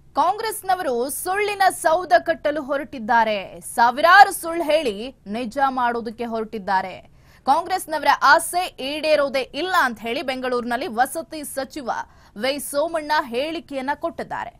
ಕಾಂಗ್ರೆಸ್ನವರು ಸುಳ್ಳಿನ ಸೌಧ ಕಟ್ಟಲು ಹೊರಟಿದ್ದಾರೆ. ಸಾವಿರಾರು ಸುಳ್ಳು ಹೇಳಿ ನಿಜ ಮಾಡೋದಕ್ಕೆ ಹೊರಟಿದ್ದಾರೆ. ಕಾಂಗ್ರೆಸ್ನವರ ಆಸೆ ಈಡೇರೋದೇ ಇಲ್ಲ ಅಂತ ಹೇಳಿ ಬೆಂಗಳೂರಿನಲ್ಲಿ ವಸತಿ ಸಚಿವ ವೈ ಸೋಮಣ್ಣ ಹೇಳಿಕೆಯನ್ನ ಕೊಟ್ಟಿದ್ದಾರೆ.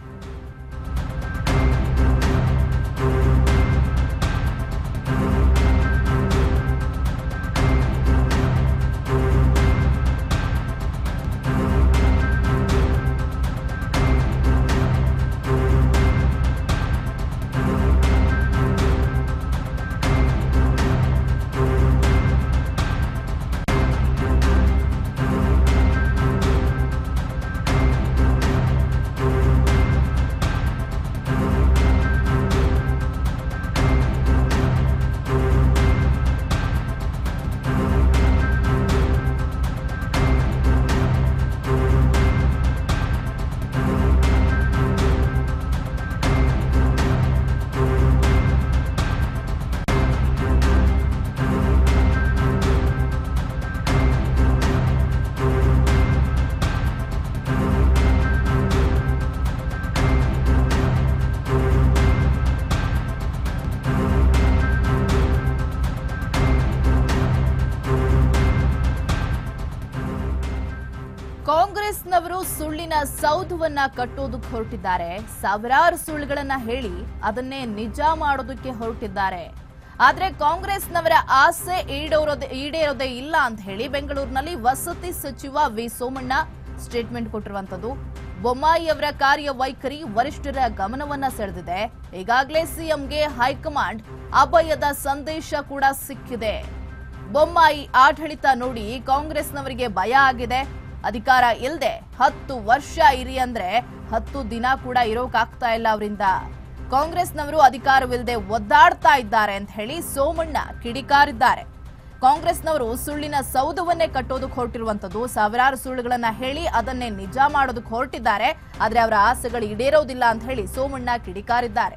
ಕಾಂಗ್ರೆಸ್ನವರು ಸುಳ್ಳಿನ ಸೌಧವನ್ನ ಕಟ್ಟೋದಕ್ಕೆ ಹೊರಟಿದ್ದಾರೆ. ಸಾವಿರಾರು ಸುಳ್ಳುಗಳನ್ನ ಹೇಳಿ ಅದನ್ನೇ ನಿಜ ಮಾಡೋದಕ್ಕೆ ಹೊರಟಿದ್ದಾರೆ. ಆದ್ರೆ ಕಾಂಗ್ರೆಸ್ನವರ ಆಸೆ ಈಡೇರೋದೇ ಇಲ್ಲ ಅಂತ ಹೇಳಿ ಬೆಂಗಳೂರಿನಲ್ಲಿ ವಸತಿ ಸಚಿವ ವಿ ಸೋಮಣ್ಣ ಸ್ಟೇಟ್ಮೆಂಟ್ ಕೊಟ್ಟಿರುವಂತದ್ದು. ಬೊಮ್ಮಾಯಿ ಅವರ ಕಾರ್ಯವೈಖರಿ ವರಿಷ್ಠರ ಗಮನವನ್ನ ಸೆಳೆದಿದೆ. ಈಗಾಗಲೇ ಸಿಎಂಗೆ ಹೈಕಮಾಂಡ್ ಅಭಯದ ಸಂದೇಶ ಕೂಡ ಸಿಕ್ಕಿದೆ. ಬೊಮ್ಮಾಯಿ ಆಡಳಿತ ನೋಡಿ ಕಾಂಗ್ರೆಸ್ನವರಿಗೆ ಭಯ ಆಗಿದೆ. ಅಧಿಕಾರ ಇಲ್ಲದೆ 10 ವರ್ಷ ಇರಿ ಅಂದ್ರೆ 10 ದಿನ ಕೂಡ ಇರೋಕಾಗ್ತಾ ಇಲ್ಲ ಅವರಿಂದ. ಕಾಂಗ್ರೆಸ್ನವರು ಅಧಿಕಾರವಿಲ್ಲದೆ ಒದ್ದಾಡ್ತಾ ಇದ್ದಾರೆ ಅಂತ ಹೇಳಿ ಸೋಮಣ್ಣ ಕಿಡಿಕಾರಿದ್ದಾರೆ. ಕಾಂಗ್ರೆಸ್ನವರು ಸುಳ್ಳಿನ ಸೌಧವನ್ನೇ ಕಟ್ಟೋದಕ್ಕೆ ಹೊರಟಿರುವಂತದ್ದು. ಸಾವಿರಾರು ಸುಳ್ಳುಗಳನ್ನ ಹೇಳಿ ಅದನ್ನೇ ನಿಜ ಮಾಡೋದಕ್ಕೆ ಹೊರಟಿದ್ದಾರೆ. ಆದ್ರೆ ಅವರ ಆಸೆಗಳು ಈಡೇರೋದಿಲ್ಲ ಅಂತ ಹೇಳಿ ಸೋಮಣ್ಣ ಕಿಡಿಕಾರಿದ್ದಾರೆ.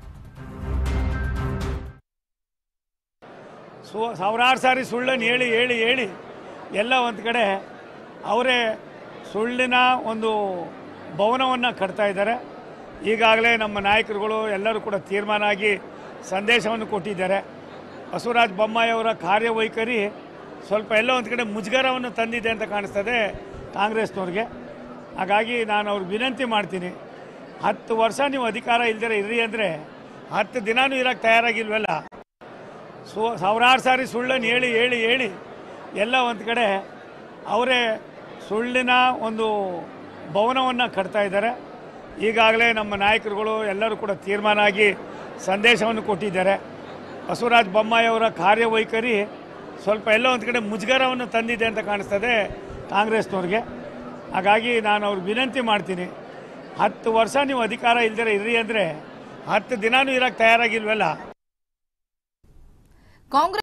ಸಾವಿರಾರು ಸಾರಿ ಸುಳ್ಳನ್ನು ಹೇಳಿ ಹೇಳಿ ಹೇಳಿ ಎಲ್ಲ ಒಂದು ಕಡೆ ಅವರೇ ಸುಳ್ಳಿನ ಒಂದು ಭವನವನ್ನು ಕಟ್ತಾ ಇದ್ದಾರೆ. ಈಗಾಗಲೇ ನಮ್ಮ ನಾಯಕರುಗಳು ಎಲ್ಲರೂ ಕೂಡ ತೀರ್ಮಾನ ಆಗಿ ಸಂದೇಶವನ್ನು ಕೊಟ್ಟಿದ್ದಾರೆ. ಬಸವರಾಜ ಬೊಮ್ಮಾಯಿ ಅವರ ಕಾರ್ಯವೈಖರಿ ಸ್ವಲ್ಪ ಎಲ್ಲ ಒಂದು ಕಡೆ ಮುಜುಗರವನ್ನು ತಂದಿದೆ ಅಂತ ಕಾಣಿಸ್ತದೆ ಕಾಂಗ್ರೆಸ್ನವ್ರಿಗೆ. ಹಾಗಾಗಿ ನಾನು ಅವ್ರಿಗೆ ವಿನಂತಿ ಮಾಡ್ತೀನಿ, 10 ವರ್ಷ ನೀವು ಅಧಿಕಾರ ಇಲ್ದಿರ ಇರ್ರಿ ಅಂದರೆ 10 ದಿನಾನೂ ಇರೋಕ್ಕೆ ತಯಾರಾಗಿಲ್ವಲ್ಲ. ಸಾವಿರಾರು ಸಾರಿ ಸುಳ್ಳನ್ನು ಹೇಳಿ ಹೇಳಿ ಹೇಳಿ ಎಲ್ಲ ಒಂದು ಕಡೆ ಅವರೇ ಸುಳ್ಳಿನ ಒಂದು ಭವನವನ್ನು ಕಟ್ತಾ ಇದ್ದಾರೆ. ಈಗಾಗಲೇ ನಮ್ಮ ನಾಯಕರುಗಳು ಎಲ್ಲರೂ ಕೂಡ ತೀರ್ಮಾನ ಆಗಿ ಸಂದೇಶವನ್ನು ಕೊಟ್ಟಿದ್ದಾರೆ. ಬಸವರಾಜ ಬೊಮ್ಮಾಯಿ ಅವರ ಕಾರ್ಯವೈಖರಿ ಸ್ವಲ್ಪ ಎಲ್ಲ ಒಂದು ಕಡೆ ಮುಜುಗರವನ್ನು ತಂದಿದೆ ಅಂತ ಕಾಣಿಸ್ತದೆ ಕಾಂಗ್ರೆಸ್ನವ್ರಿಗೆ. ಹಾಗಾಗಿ ನಾನು ಅವ್ರಿಗೆ ವಿನಂತಿ ಮಾಡ್ತೀನಿ, 10 ವರ್ಷ ನೀವು ಅಧಿಕಾರ ಇಲ್ದಿರ ಇರ್ರಿ ಅಂದರೆ 10 ದಿನಾನೂ ಇರೋಕ್ಕೆ ತಯಾರಾಗಿಲ್ವಲ್ಲ.